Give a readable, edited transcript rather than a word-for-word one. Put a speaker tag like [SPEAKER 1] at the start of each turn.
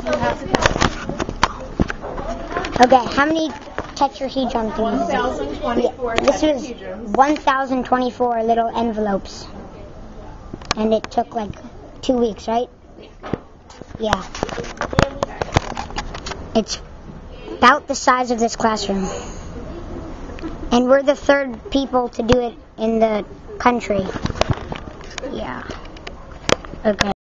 [SPEAKER 1] Okay, how many tetrahedrons do we use?
[SPEAKER 2] 1,024
[SPEAKER 1] This was
[SPEAKER 2] tetrahedrons.
[SPEAKER 1] 1,024 little envelopes. And it took like 2 weeks, right? Yeah. It's about the size of this classroom. And we're the third people to do it in the country. Yeah. Okay.